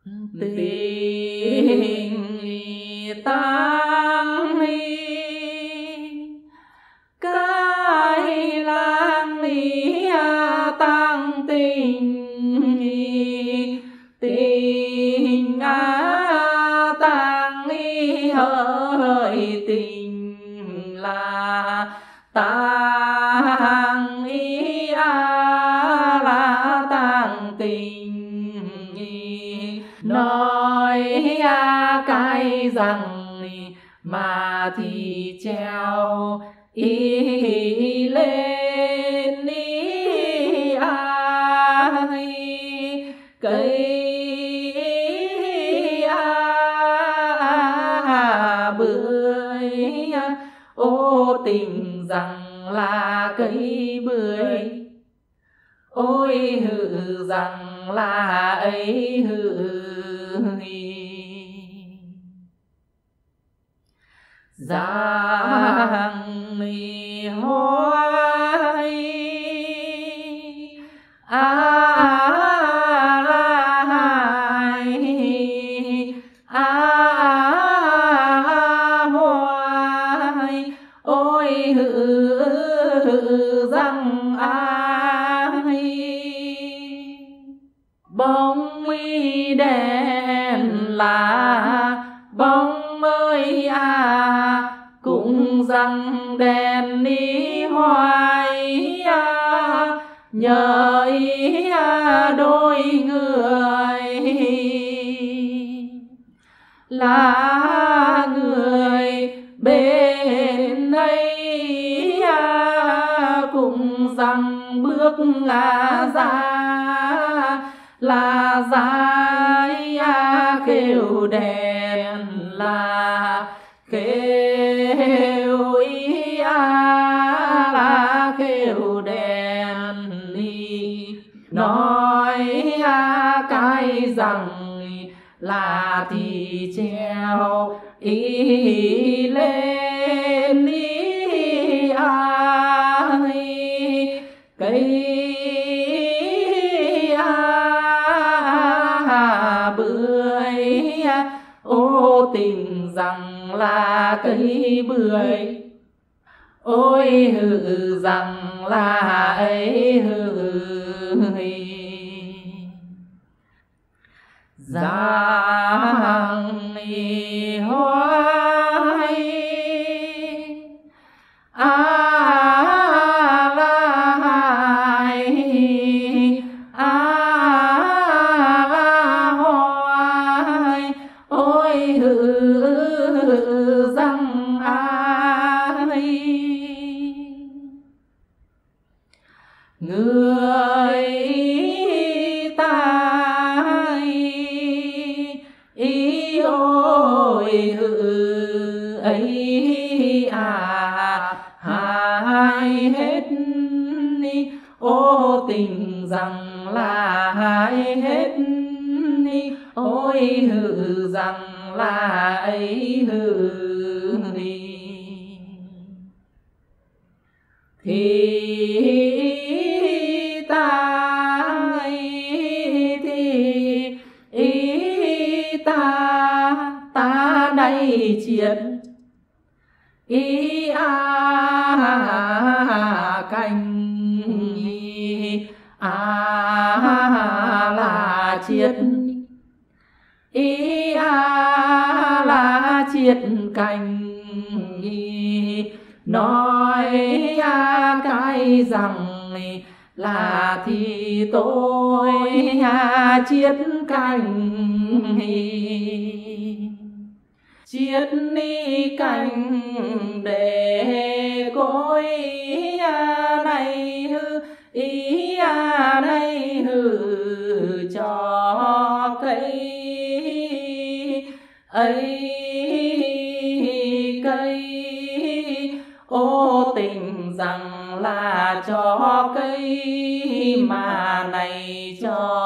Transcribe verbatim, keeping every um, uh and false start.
tình tăng cái lang ni tăng tình tình á tăng ni hỡi tình là tăng ý a là tăng tình nói a cái rằng mà thì treo ý lên ý ai cây a bưởi ô tình rằng là cây bưởi ôi hự rằng là ấy hự giang mi hoài a la hai a hoài ôi hự hự rằng ai bóng mi đèn là bóng ơi à cũng rằng đèn đi hoài à nhờ ý à đôi người là người bên ấy à cũng rằng bước là ra là dài à kêu đèn là kêu ý à là kêu đèn đi nói à cái rằng là thì treo ý lên ý ai cây bưởi ô tình rằng là cây bưởi ôi hự rằng là ấy hự giang mi hoài a la hai a la hoài ôi hự rằng ai người ta ý ôi hự ấy à hai hết ô tình rằng là hai hết ôi hự rằng là ấy hự thì ta thì ý ta ta đây triệt ý a cành a là triệt ý a là triệt cành nói a cái rằng là thì tôi à chiết cành chiết ni cành để cối à này hư ý à này hư cho cây ấy cây ô tình rằng là cho cây mà này cho